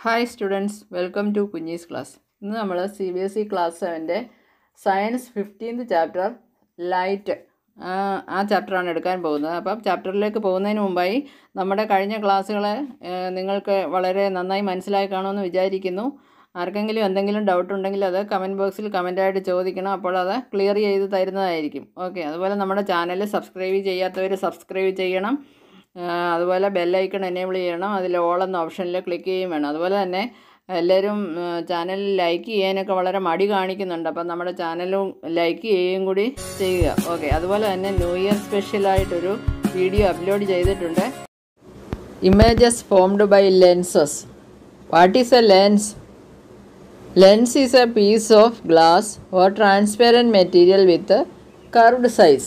Hi students, welcome to Kunji's class. ഇന്ന് നമ്മൾ CBSE class 7ന്റെ സയൻസ് 15th ചാപ്റ്റർ ലൈറ്റ് ആ ചാപ്റ്ററാണ് എടുക്കാൻ പോകുന്നത്. അപ്പം ചാപ്റ്ററിലേക്ക് പോകുന്നതിന് മുമ്പായി നമ്മുടെ കഴിഞ്ഞ ക്ലാസ്സുകളെ നിങ്ങൾക്ക് വളരെ നന്നായി മനസ്സിലായി കാണുമെന്ന് വിചാരിക്കുന്നു. ആർക്കെങ്കിലും എന്തെങ്കിലും ഡൗട്ട് ഉണ്ടെങ്കിൽ അത് കമൻറ്റ് ബോക്സിൽ കമൻറ്റായിട്ട് ചോദിക്കണം. അപ്പോൾ അത് ക്ലിയർ ചെയ്ത് തരുന്നതായിരിക്കും. ഓക്കെ, അതുപോലെ നമ്മുടെ ചാനൽ സബ്സ്ക്രൈബ് ചെയ്യാത്തവർ സബ്സ്ക്രൈബ് ചെയ്യണം. അതുപോലെ ബെല്ലൈക്കൺ എനേബിൾ ചെയ്യണം. അതിൽ ഓൾ എന്ന ഓപ്ഷനിൽ ക്ലിക്ക് ചെയ്യുകയും വേണം. അതുപോലെ തന്നെ എല്ലാവരും ചാനൽ ലൈക്ക് ചെയ്യാനൊക്കെ വളരെ മടി കാണിക്കുന്നുണ്ട്. അപ്പം നമ്മുടെ ചാനലും ലൈക്ക് ചെയ്യുകയും കൂടി ചെയ്യുക. ഓക്കെ, അതുപോലെ തന്നെ ന്യൂ ഇയർ സ്പെഷ്യലായിട്ടൊരു വീഡിയോ അപ്ലോഡ് ചെയ്തിട്ടുണ്ട്. Images formed by lenses. What is a lens? Lens is a piece of glass or transparent material with curved size.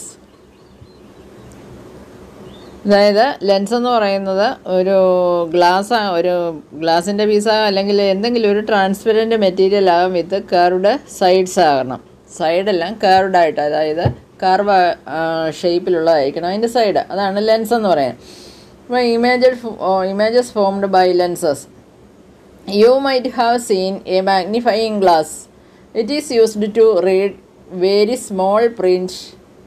അതായത് ലെൻസ് എന്ന് പറയുന്നത് ഒരു ഗ്ലാസിൻ്റെ പീസാകാം, അല്ലെങ്കിൽ എന്തെങ്കിലും ഒരു ട്രാൻസ്പെറൻറ്റ് മെറ്റീരിയൽ ആകും വിത്ത് കർവ്ഡ് സൈഡ്സ് ആകണം. സൈഡെല്ലാം കർവ്ഡായിട്ട്, അതായത് കർവ് ഷേപ്പിലുള്ളതായിരിക്കണം അതിൻ്റെ സൈഡ്. അതാണ് ലെൻസ് എന്ന് പറയുന്നത്. അപ്പോൾ images formed by lenses. You might have seen a magnifying glass. It is used to read very small print.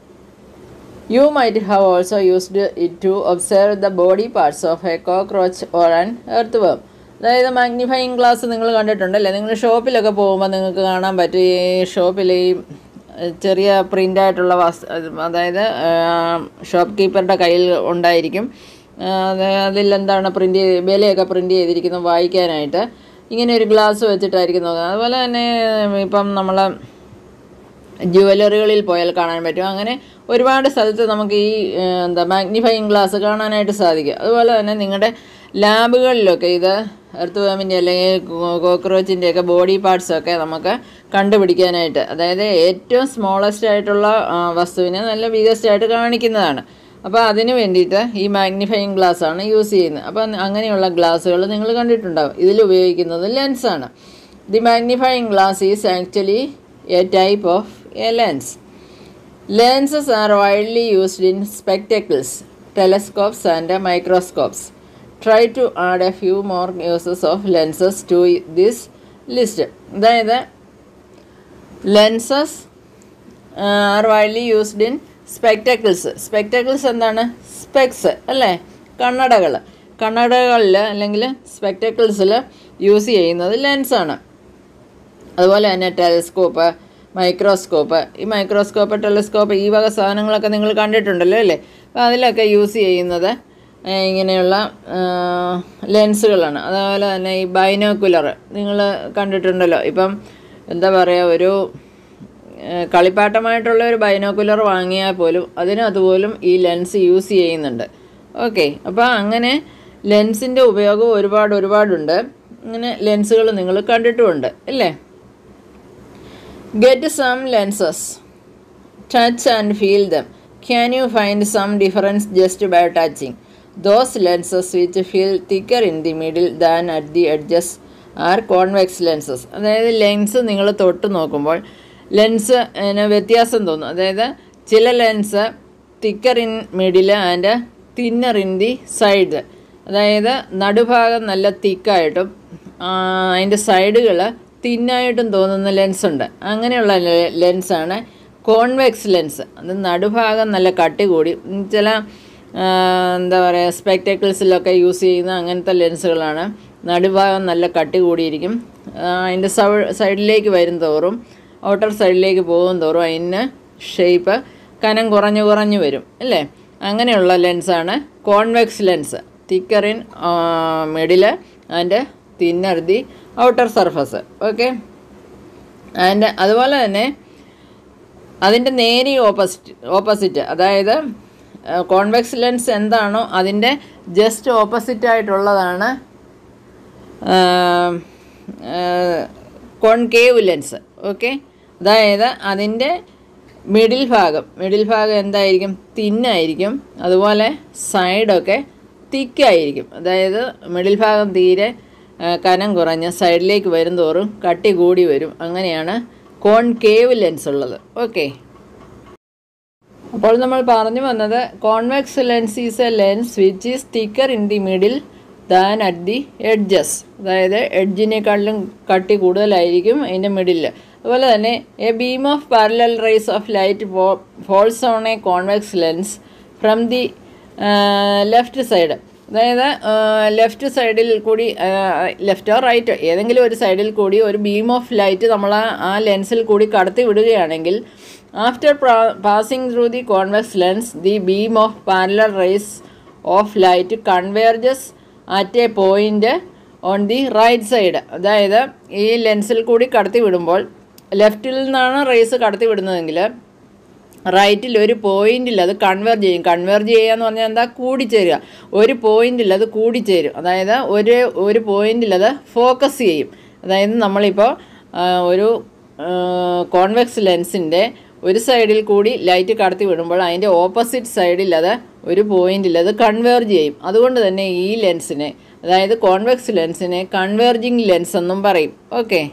You might have also used it to observe the body parts of a cockroach or an earthworm. അതായത് magnifying glass നിങ്ങൾ കണ്ടിട്ടുണ്ടല്ലേ? നിങ്ങൾ ഷോപ്പിലൊക്കെ പോകുമ്പോൾ നിങ്ങൾക്ക് കാണാൻ പറ്റും. ഈ ഷോപ്പിൽ ഈ ചെറിയ പ്രിൻ്റായിട്ടുള്ള അതായത് ഷോപ്പ് കീപ്പറുടെ കയ്യിൽ ഉണ്ടായിരിക്കും. അതിലെന്താണ് വിലയൊക്കെ പ്രിൻ്റ് ചെയ്തിരിക്കുന്നത് വായിക്കാനായിട്ട്. ഇങ്ങനെ ഒരു ഗ്ലാസ് വെച്ചിട്ടായിരിക്കും നോക്കുന്നത്. അതുപോലെ തന്നെ ഇപ്പം നമ്മൾ ജുവലറികളിൽ പോയാൽ കാണാൻ പറ്റും. അങ്ങനെ ഒരുപാട് സ്ഥലത്ത് നമുക്ക് ഈ മാഗ്നിഫയിങ് ഗ്ലാസ് കാണാനായിട്ട് സാധിക്കും. അതുപോലെ തന്നെ നിങ്ങളുടെ ലാബുകളിലൊക്കെ ഇത് എർത്ത് വേമിൻ്റെ അല്ലെങ്കിൽ കോക്രോച്ചിൻ്റെയൊക്കെ ബോഡി പാർട്സൊക്കെ നമുക്ക് കണ്ടുപിടിക്കാനായിട്ട്, അതായത് ഏറ്റവും സ്മോളസ്റ്റ് ആയിട്ടുള്ള വസ്തുവിനെ നല്ല ബിഗസ്റ്റ് ആയിട്ട് കാണിക്കുന്നതാണ്. അപ്പോൾ അതിന് വേണ്ടിയിട്ട് ഈ മാഗ്നിഫയിങ് ഗ്ലാസ്സാണ് യൂസ് ചെയ്യുന്നത്. അപ്പം അങ്ങനെയുള്ള ഗ്ലാസ്സുകൾ നിങ്ങൾ കണ്ടിട്ടുണ്ടാകും. ഇതിൽ ഉപയോഗിക്കുന്നത് ലെൻസാണ്. The magnifying glass is actually a type of a lens. Lenses are widely used in spectacles, telescopes and microscopes. Try to add a few more uses of lenses to this list. അതായത് lenses are widely used in spectacles. Spectacles എന്താണ്? Specs അല്ലേ? കണ്ണടകളിൽ അല്ലെങ്കിൽ സ്പെക്ടക്കിൾസിൽ use ചെയ്യുന്നത് ലെൻസാണ്. അതുപോലെ തന്നെ ടെലസ്കോപ്പ്, മൈക്രോസ്കോപ്പ്. ഈ മൈക്രോസ്കോപ്പ്, ടെലസ്കോപ്പ്, ഈ വക സാധനങ്ങളൊക്കെ നിങ്ങൾ കണ്ടിട്ടുണ്ടല്ലോ അല്ലേ? അപ്പോൾ അതിലൊക്കെ യൂസ് ചെയ്യുന്നത് ഇങ്ങനെയുള്ള ലെൻസുകളാണ്. അതുപോലെ തന്നെ ഈ ബൈനോക്കുലർ നിങ്ങൾ കണ്ടിട്ടുണ്ടല്ലോ. ഇപ്പം എന്താ പറയുക, ഒരു കളിപ്പാട്ടമായിട്ടുള്ള ഒരു ബൈനോക്കുലർ വാങ്ങിയാൽ പോലും അതിനതുപോലും ഈ ലെൻസ് യൂസ് ചെയ്യുന്നുണ്ട്. ഓക്കെ, അപ്പോൾ അങ്ങനെ ലെൻസിൻ്റെ ഉപയോഗം ഒരുപാടുണ്ട്. ഇങ്ങനെ ലെൻസുകൾ നിങ്ങൾ കണ്ടിട്ടുമുണ്ട് അല്ലേ? Get some lenses. Touch and feel them. Can you find some difference just by touching? Those lenses which feel thicker in the middle than at the edges are convex lenses. അതായത് lens നിങ്ങൾ തൊട്ട് നോക്കുമ്പോൾ lens വ്യത്യാസം തോന്നും. അതായത് ചില lens thicker in middle and thinner in the side. അതായത് നടുഭാഗം നല്ല തിക്കായിട്ടും അതിൻ്റെ സൈഡുകൾ തിന്നായിട്ടും തോന്നുന്ന ലെൻസുണ്ട്. അങ്ങനെയുള്ള ലെൻസാണ് കോൺവെക്സ് ലെൻസ്. അത് നടുഭാഗം നല്ല കട്ടി കൂടി, ചില എന്താ പറയുക സ്പെക്ടക്കിൾസിലൊക്കെ യൂസ് ചെയ്യുന്ന അങ്ങനത്തെ ലെൻസുകളാണ്. നടുഭാഗം നല്ല കട്ടി കൂടിയിരിക്കും. അതിൻ്റെ സൈഡിലേക്ക് വരും തോറും, ഔട്ടർ സൈഡിലേക്ക് പോകും തോറും അതിന് ഷേപ്പ് കനം കുറഞ്ഞു വരും അല്ലേ? അങ്ങനെയുള്ള ലെൻസാണ് convex lens. Thicker in middle and thinner the outer surface. Okay, and അതുപോലെ തന്നെ അതിൻ്റെ നേരെ ഓപ്പോസിറ്റ്, അതായത് കോൺവെക്സ് ലെൻസ് എന്താണോ അതിൻ്റെ ജസ്റ്റ് ഓപ്പോസിറ്റ് ആയിട്ടുള്ളതാണ് കോൺകേവ് ലെൻസ്. ഓക്കെ, അതായത് അതിൻ്റെ മിഡിൽ ഭാഗം എന്തായിരിക്കും? തിന്നായിരിക്കും. അതുപോലെ സൈഡൊക്കെ തിക്കായിരിക്കും. അതായത് മിഡിൽ ഭാഗം തീരെ കനം കുറഞ്ഞ് സൈഡിലേക്ക് വരും തോറും കട്ടി കൂടി വരും. അങ്ങനെയാണ് കോൺകേവ് ലെൻസ് ഉള്ളത്. ഓക്കെ, അപ്പോൾ നമ്മൾ പറഞ്ഞു വന്നത് convex lens is a lens which is thicker in the middle than at the edges. അതായത് എഡ്ജിനേക്കാളിലും കട്ടി കൂടുതലായിരിക്കും അതിൻ്റെ മിഡിൽ. അതുപോലെ തന്നെ a beam of parallel rays of light falls on a convex lens from the left side. അതായത് left സൈഡിൽ കൂടി, ലെഫ്റ്റോ റൈറ്റോ ഏതെങ്കിലും ഒരു സൈഡിൽ കൂടി ഒരു ബീം ഓഫ് ലൈറ്റ് നമ്മൾ ആ ലെൻസിൽ കൂടി കടത്തി വിടുകയാണെങ്കിൽ after passing through the convex lens the beam of parallel rays of light converges at a point on the right side. അതായത് ഈ ലെൻസിൽ കൂടി കടത്തി വിടുമ്പോൾ ലെഫ്റ്റിൽ നിന്നാണ് റേസ് കടത്തി വിടുന്നതെങ്കിൽ റൈറ്റിൽ ഒരു പോയിന്റിൽ അത് കൺവേർജ് ചെയ്യും. കൺവേർജ് ചെയ്യുക എന്ന് പറഞ്ഞാൽ എന്താ? കൂടിച്ചേരുക. ഒരു പോയിന്റിൽ അത് കൂടിച്ചേരും. അതായത് ഒരു പോയിന്റിൽ അത് ഫോക്കസ് ചെയ്യും. അതായത് നമ്മളിപ്പോൾ ഒരു കോൺവെക്സ് ലെൻസിൻ്റെ ഒരു സൈഡിൽ കൂടി ലൈറ്റ് കടത്തി വിടുമ്പോൾ അതിൻ്റെ ഓപ്പോസിറ്റ് സൈഡിൽ അത് ഒരു പോയിന്റിൽ അത് കൺവേർജ് ചെയ്യും. അതുകൊണ്ട് തന്നെ ഈ ലെൻസിനെ, അതായത് കോൺവെക്സ് ലെൻസിനെ കൺവേർജിങ് ലെൻസ് എന്നും പറയും. ഓക്കെ,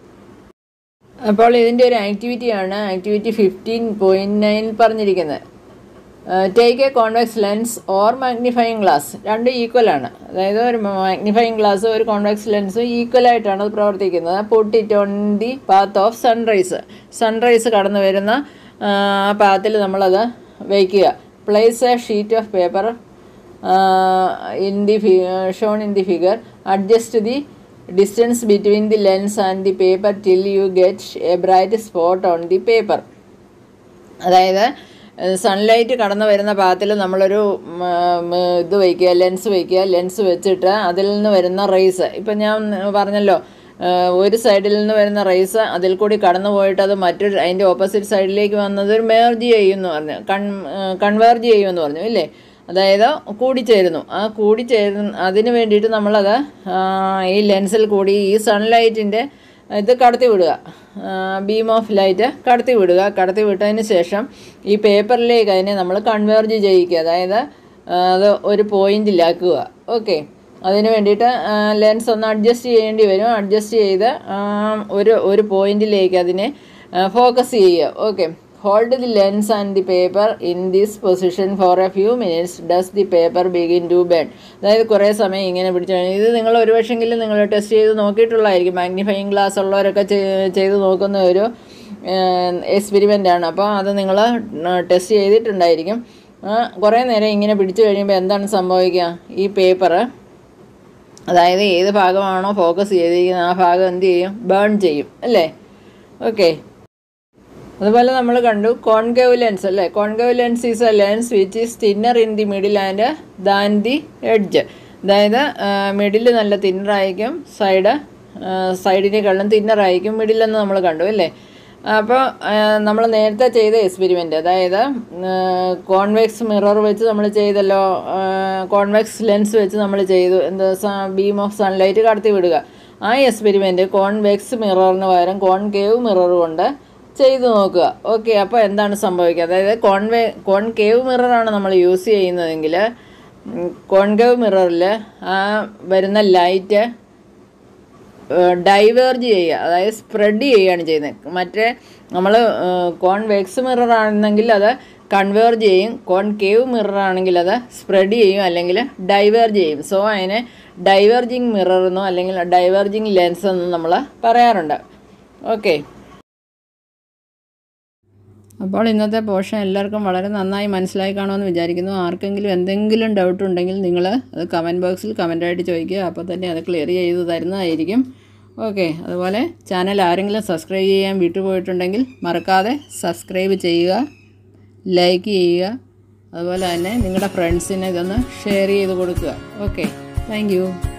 അപ്പോൾ ഇതിൻ്റെ ഒരു ആക്ടിവിറ്റിയാണ് ആക്ടിവിറ്റി 15.9 പറഞ്ഞിരിക്കുന്നത്. Take a convex lens or magnifying glass. രണ്ടും ഈക്വലാണ്. അതായത് ഒരു മാഗ്നിഫയിങ് ഗ്ലാസ് ഒരു കോൺവെക്സ് ലെൻസും ഈക്വലായിട്ടാണ് അത് പ്രവർത്തിക്കുന്നത്. Put it on the path of sunrise. Sunrise കടന്നു വരുന്ന പാത്തിൽ നമ്മളത് വയ്ക്കുക. Place a sheet of paper in the shown in the figure. Adjust the distance between the lens and the paper till you get a bright spot on the paper. അതായത് sunlight കടന്നു വരുന്ന പാത്തിൽ നമ്മളൊരു ഇത് വയ്ക്കുക, ലെൻസ് വയ്ക്കുക. Lens വെച്ചിട്ട് അതിൽ നിന്ന് വരുന്ന റേസ്, ഇപ്പം ഞാൻ പറഞ്ഞല്ലോ ഒരു സൈഡിൽ നിന്ന് വരുന്ന റേസ് അതിൽ കൂടി കടന്നു പോയിട്ട് അത് മറ്റൊരു അതിൻ്റെ ഓപ്പോസിറ്റ് സൈഡിലേക്ക് വന്നത് മേർജ് ചെയ്യുമെന്ന് പറഞ്ഞു, കൺവേർജ് ചെയ്യുമെന്ന് പറഞ്ഞു ഇല്ലേ. അതായത് കൂടിച്ചേരുന്നു. ആ അതിന് വേണ്ടിയിട്ട് നമ്മളത് ഈ ലെൻസിൽ കൂടി ഈ സൺലൈറ്റിൻ്റെ ഇത് കടത്തി വിടുക, ബീം ഓഫ് ലൈറ്റ് കടത്തി വിടുക. കടത്തി വിട്ടതിന് ശേഷം ഈ പേപ്പറിലേക്ക് അതിനെ നമ്മൾ കൺവേർജ് ചെയ്യിക്കുക. അതായത് അത് ഒരു പോയിന്റിലാക്കുക. ഓക്കെ, അതിന് വേണ്ടിയിട്ട് ലെൻസ് ഒന്ന് അഡ്ജസ്റ്റ് ചെയ്യേണ്ടി വരും. അഡ്ജസ്റ്റ് ചെയ്ത് ഒരു പോയിന്റിലേക്ക് അതിനെ ഫോക്കസ് ചെയ്യുക. Okay, hold the lens and the paper in this position for a few minutes does the paper begin to burn. അതായത് കുറേ സമയം ഇങ്ങനെ പിടിച്ചു. ഇത് നിങ്ങൾ ഒരു പക്ഷെങ്കിലും നിങ്ങൾ ടെസ്റ്റ് ചെയ്ത് നോക്കിയിട്ടുള്ളതായിരിക്കും. മാഗ്നിഫയിങ് ഗ്ലാസ് ഉള്ളവരൊക്കെ ചെയ്ത് നോക്കുന്ന ഒരു എക്സ്പെരിമെൻ്റാണ്. അപ്പോൾ അത് നിങ്ങൾ ടെസ്റ്റ് ചെയ്തിട്ടുണ്ടായിരിക്കും. കുറേ നേരം ഇങ്ങനെ പിടിച്ചു കഴിയുമ്പോൾ എന്താണ് സംഭവിക്കുക? ഈ പേപ്പർ, അതായത് ഏത് ഭാഗമാണോ ഫോക്കസ് ചെയ്തിരിക്കുന്നത് ആ ഭാഗം എന്ത് ചെയ്യും? ബേൺ ചെയ്യും അല്ലേ. ഓക്കെ, അതുപോലെ നമ്മൾ കണ്ടു കോൺകേവ് ലെൻസ് അല്ലേ. Concave lens is a lens which is thinner in the middle and than the edge. അതായത് മിഡിൽ നല്ല തിന്നറായിരിക്കും, സൈഡിനേക്കാളും തിന്നറായിരിക്കും മിഡിലെന്ന് നമ്മൾ കണ്ടു അല്ലേ. അപ്പോൾ നമ്മൾ നേരത്തെ ചെയ്ത എക്സ്പെരിമെൻ്റ്, അതായത് കോൺവെക്സ് മിറർ വെച്ച് നമ്മൾ ചെയ്തല്ലോ, കോൺവെക്സ് ലെൻസ് വെച്ച് നമ്മൾ ചെയ്തു എന്താ, ബീം ഓഫ് സൺലൈറ്റ് കടത്തി വിടുക. ആ എക്സ്പെരിമെൻറ്റ് കോൺവെക്സ് മിററിന് പകരം കോൺകേവ് മിറർ കൊണ്ട് ചെയ്തു നോക്കുക. ഓക്കെ, അപ്പോൾ എന്താണ് സംഭവിക്കുക? അതായത് കോൺകേവ് മിററാണ് നമ്മൾ യൂസ് ചെയ്യുന്നതെങ്കിൽ കോൺകേവ് മിററിൽ ആ വരുന്ന ലൈറ്റ് ഡൈവേർജ് ചെയ്യുക, അതായത് സ്പ്രെഡ് ചെയ്യുകയാണ് ചെയ്യുന്നത്. മറ്റേ നമ്മൾ കോൺവെക്സ് മിറർ ആണെന്നെങ്കിൽ അത് കൺവേർജ് ചെയ്യും, കോൺകേവ് മിറർ ആണെങ്കിൽ അത് സ്പ്രെഡ് ചെയ്യും അല്ലെങ്കിൽ ഡൈവേർജ് ചെയ്യും. സോ അതിനെ ഡൈവേർജിങ് മിറർ എന്നോ അല്ലെങ്കിൽ ഡൈവേർജിങ് ലെൻസ് എന്നോ നമ്മൾ പറയാറുണ്ട്. ഓക്കെ, അപ്പോൾ ഇന്നത്തെ പോർഷൻ എല്ലാവർക്കും വളരെ നന്നായി മനസ്സിലായി കാണുമെന്ന് വിചാരിക്കുന്നു. ആർക്കെങ്കിലും എന്തെങ്കിലും ഡൗട്ട് ഉണ്ടെങ്കിൽ നിങ്ങൾ അത് കമൻറ്റ് ബോക്സിൽ കമൻറ്റായിട്ട് ചോദിക്കുക. അപ്പോൾ തന്നെ അത് ക്ലിയർ ചെയ്ത് തരുന്നതായിരിക്കും. ഓക്കെ, അതുപോലെ ചാനൽ ആരെങ്കിലും സബ്സ്ക്രൈബ് ചെയ്യാൻ വിട്ടുപോയിട്ടുണ്ടെങ്കിൽ മറക്കാതെ സബ്സ്ക്രൈബ് ചെയ്യുക, ലൈക്ക് ചെയ്യുക. അതുപോലെ തന്നെ നിങ്ങളുടെ ഫ്രണ്ട്സിനെ ഇതൊന്ന് ഷെയർ ചെയ്ത് കൊടുക്കുക. Okay, thank U.